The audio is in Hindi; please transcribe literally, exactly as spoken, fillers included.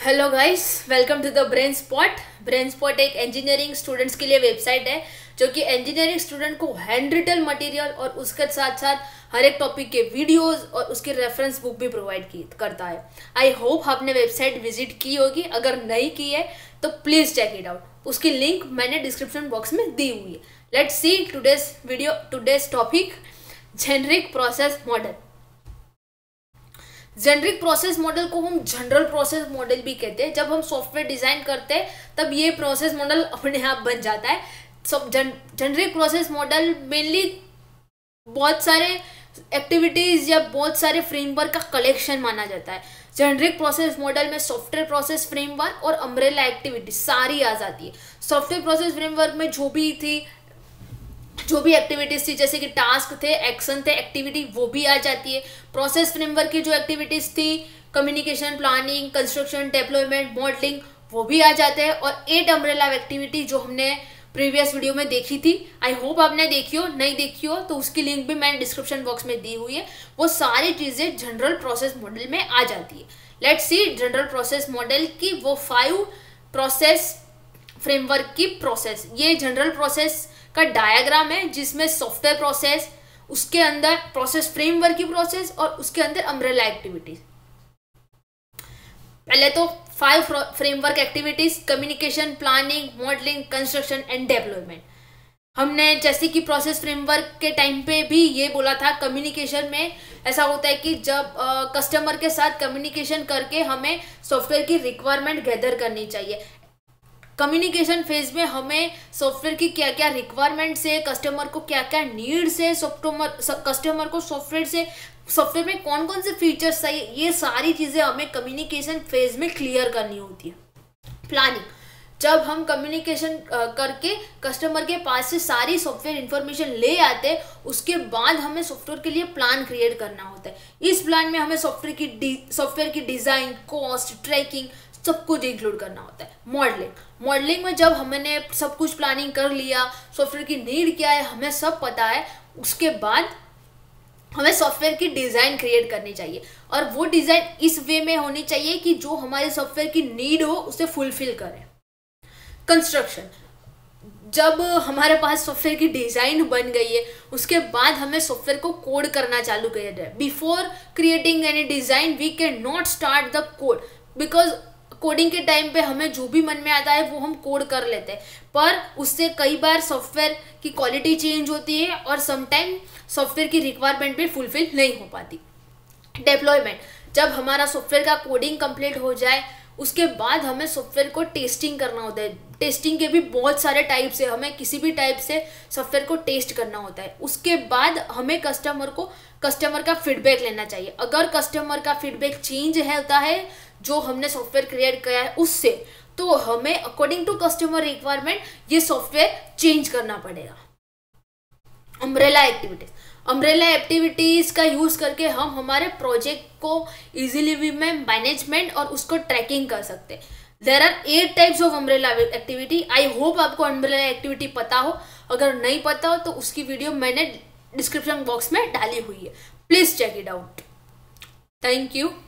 Hello guys, welcome to the Brain Spot. Brain Spot एक इंजीनियरिंग स्टूडेंट्स के लिए वेबसाइट है जो कि इंजीनियरिंग स्टूडेंट को हैंड रिटन मटेरियल और उसके साथ साथ हर एक टॉपिक के वीडियोस और उसके रेफरेंस बुक भी प्रोवाइड की करता है। आई होप आपने वेबसाइट विजिट की होगी, अगर नहीं की है तो प्लीज चेक इट आउट। उसकी लिंक मैंने डिस्क्रिप्शन बॉक्स में दी हुई है। Let's see today's video today's topic, generic process model. Generic process model को हम जनरल प्रोसेस मॉडल भी कहते हैं। जब हम सॉफ्टवेयर डिजाइन करते हैं तब ये प्रोसेस मॉडल अपने आप बन जाता है। सब जेनरिक प्रोसेस मॉडल मेनली बहुत सारे एक्टिविटीज या बहुत सारे फ्रेमवर्क का कलेक्शन माना जाता है। जेनरिक प्रोसेस मॉडल में सॉफ्टवेयर प्रोसेस फ्रेमवर्क और अम्ब्रेला एक्टिविटी सारी आ जाती है। सॉफ्टवेयर प्रोसेस फ्रेमवर्क में जो भी थी जो भी एक्टिविटीज थी, जैसे कि टास्क थे, एक्शन थे, एक्टिविटी, वो भी आ जाती है। प्रोसेस फ्रेमवर्क की जो एक्टिविटीज थी, communication, planning, construction, development, modelling, वो भी आ जाते हैं। और एट अम्ब्रेला एक्टिविटी जो हमने प्रीवियस वीडियो में देखी थी, आई होप आपने देखी हो, नहीं देखी हो तो उसकी लिंक भी मैंने डिस्क्रिप्शन बॉक्स में दी हुई है। वो सारी चीजें जनरल प्रोसेस मॉडल में आ जाती है। Let's see general process model की वो फाइव प्रोसेस फ्रेमवर्क की प्रोसेस। ये जनरल प्रोसेस का डायग्राम है जिसमें सॉफ्टवेयर प्रोसेस, उसके अंदर प्रोसेस फ्रेमवर्क की प्रोसेस और उसके अंदर अम्ब्रेला एक्टिविटीज। पहले तो five framework activities, communication, planning, modelling, construction and development. हमने जैसे कि प्रोसेस फ्रेमवर्क के टाइम पे भी ये बोला था, कम्युनिकेशन में ऐसा होता है कि जब कस्टमर के साथ कम्युनिकेशन करके हमें सॉफ्टवेयर की रिक्वायरमेंट गैदर करनी चाहिए। कम्युनिकेशन फेज में हमें सॉफ्टवेयर की क्या क्या रिक्वायरमेंट्स है, कस्टमर को क्या क्या नीड्स है, सॉफ्टवेयर कस्टमर को सॉफ्टवेयर से सॉफ्टवेयर में कौन कौन से फीचर्स चाहिए, ये सारी चीज़ें हमें कम्युनिकेशन फेज में क्लियर करनी होती है। प्लानिंग, जब हम कम्युनिकेशन करके कस्टमर के पास से सारी सॉफ्टवेयर इंफॉर्मेशन ले आते हैं, उसके बाद हमें सॉफ्टवेयर के लिए प्लान क्रिएट करना होता है। इस प्लान में हमें सॉफ्टवेयर की सॉफ्टवेयर की डिज़ाइन, कॉस्ट, ट्रैकिंग सब कुछ इंक्लूड करना होता है। मॉडलिंग मॉडलिंग में जब हमने सब कुछ प्लानिंग कर लिया, सॉफ्टवेयर की नीड क्या है हमें सब पता है, उसके बाद हमें सॉफ्टवेयर की डिज़ाइन क्रिएट करनी चाहिए। और वो डिज़ाइन इस वे में होनी चाहिए कि जो हमारे सॉफ्टवेयर की नीड हो उसे फुलफिल करे। कंस्ट्रक्शन, जब हमारे पास सॉफ्टवेयर की डिज़ाइन बन गई है, उसके बाद हमें सॉफ्टवेयर को कोड करना चालू कर दिया। Before creating any design we can not start the code, because coding के टाइम पे हमें जो भी मन में आता है वो हम कोड कर लेते हैं, पर उससे कई बार सॉफ्टवेयर की क्वालिटी चेंज होती है और समटाइम सॉफ्टवेयर की रिक्वायरमेंट भी फुलफिल नहीं हो पाती। डेवलपमेंट, जब हमारा सॉफ्टवेयर का कोडिंग कंप्लीट हो जाए उसके बाद हमें सॉफ्टवेयर को टेस्टिंग करना होता है। टेस्टिंग के भी बहुत सारे टाइप्स है, हमें किसी भी टाइप से सॉफ्टवेयर को टेस्ट करना होता है। उसके बाद हमें कस्टमर को कस्टमर का फीडबैक लेना चाहिए। अगर कस्टमर का फीडबैक चेंज है होता है जो हमने सॉफ्टवेयर क्रिएट किया है उससे, तो हमें अकॉर्डिंग टू कस्टमर रिक्वायरमेंट ये सॉफ्टवेयर चेंज करना पड़ेगा। अम्ब्रेला एक्टिविटीज अम्ब्रेला एक्टिविटीज का यूज करके हम हमारे प्रोजेक्ट को इजीली वे में मैनेजमेंट और उसको ट्रैकिंग कर सकते हैं। There are eight types of umbrella activity. I hope आपको अम्ब्रेला एक्टिविटी पता हो, अगर नहीं पता हो तो उसकी वीडियो मैंने डिस्क्रिप्शन बॉक्स में डाली हुई है, please check it out. Thank you.